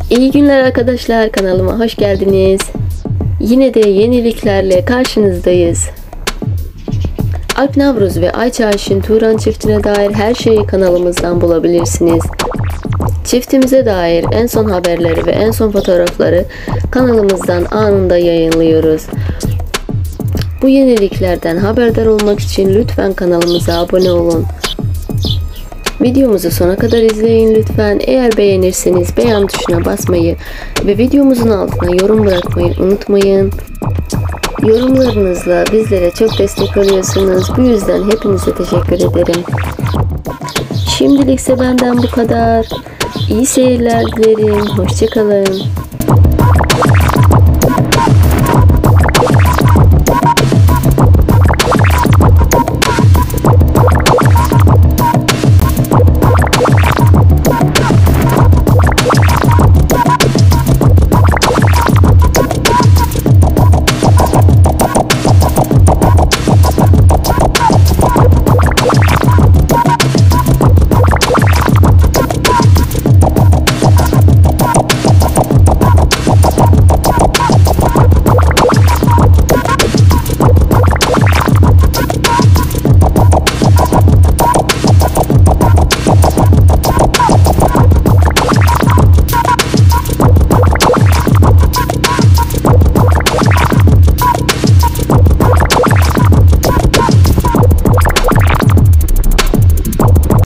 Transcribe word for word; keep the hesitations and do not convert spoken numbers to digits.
İyi günler arkadaşlar, kanalıma hoş geldiniz. Yine de yeniliklerle karşınızdayız. Alp Navruz ve Ayça Ayşin Turan çiftine dair her şeyi kanalımızdan bulabilirsiniz. Çiftimize dair en son haberleri ve en son fotoğrafları kanalımızdan anında yayınlıyoruz. Bu yeniliklerden haberdar olmak için lütfen kanalımıza abone olun. Videomuzu sona kadar izleyin lütfen. Eğer beğenirseniz beğen tuşuna basmayı ve videomuzun altına yorum bırakmayı unutmayın. Yorumlarınızla bizlere çok destek oluyorsunuz. Bu yüzden hepinize teşekkür ederim. Şimdilikse benden bu kadar. İyi seyirler dilerim. Hoşça kalın.